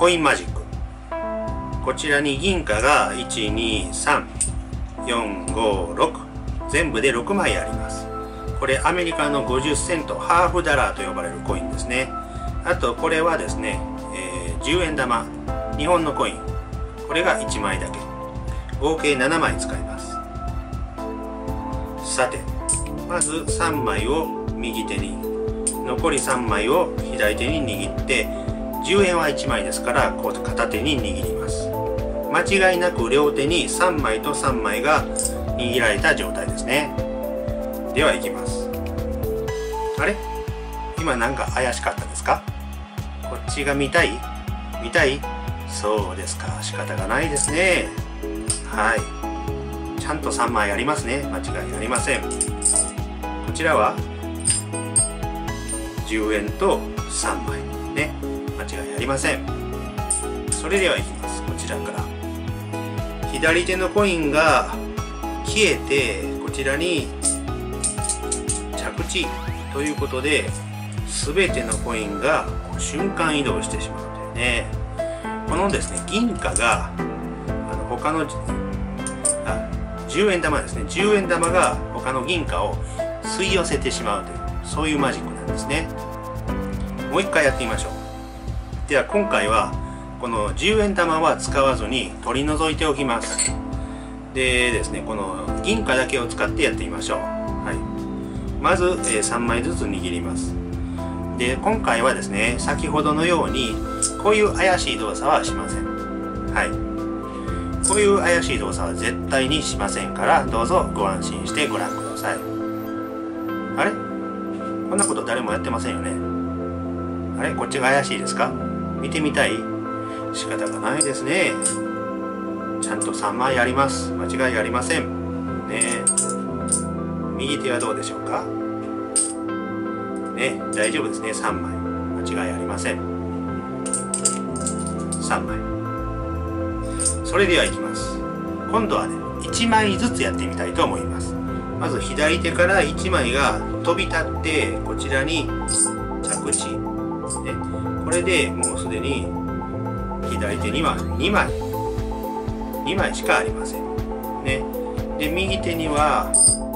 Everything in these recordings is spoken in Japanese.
コインマジック。こちらに銀貨が12345全部で6枚あります。これアメリカの50セントハーフダラーと呼ばれるコインですね。あとこれはですね、10円玉日本のコイン、これが1枚だけ、合計7枚使います。さてまず3枚を右手に、残り3枚を左手に握って、10円は1枚ですからこう片手に握ります。間違いなく両手に3枚と3枚が握られた状態ですね。ではいきます。あれ、今なんか怪しかったですか？こっちが見たい？見たい？そうですか、仕方がないですね。はい、ちゃんと3枚ありますね。間違いありません。こちらは10円と3枚ね、間違いありません。それではいきます。こちらから左手のコインが消えて、こちらに着地ということで全てのコインが瞬間移動してしまうんだよね。このですね、銀貨が他の10円玉ですね、10円玉が他の銀貨を吸い寄せてしまうという、そういうマジックなんですね。もう一回やってみましょう。では今回はこの10円玉は使わずに取り除いておきます。でですね、この銀貨だけを使ってやってみましょう。はい、まず3枚ずつ握ります。で今回はですね、先ほどのようにこういう怪しい動作はしません。はい、こういう怪しい動作は絶対にしませんから、どうぞご安心してご覧ください。あれ、こんなこと誰もやってませんよね。あれ、こっちが怪しいですか？見てみたい？仕方がないですね。ちゃんと3枚あります。間違いありませんね。右手はどうでしょうかね。大丈夫ですね。3枚間違いありません。3枚。それではいきます。今度はね、1枚ずつやってみたいと思います。まず左手から1枚が飛び立ってこちらに着地、ね、これでもうすでに左手には2枚しかありません、ね、で右手には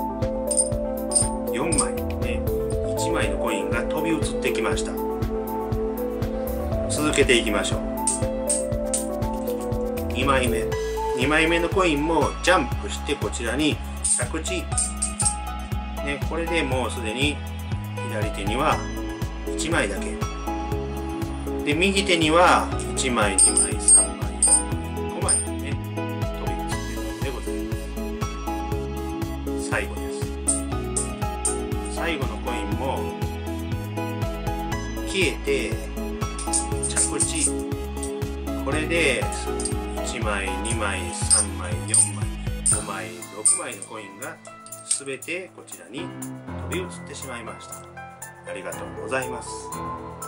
4枚、ね、1枚のコインが飛び移ってきました。続けていきましょう。2枚目のコインもジャンプしてこちらに着地、ね、これでもうすでに左手には1枚だけで、右手には1枚2枚3枚4枚5枚ね、飛び移っているのでございます。最後です。最後のコインも消えて着地、これで1枚2枚3枚4枚5枚6枚のコインが全てこちらに飛び移ってしまいました。ありがとうございます。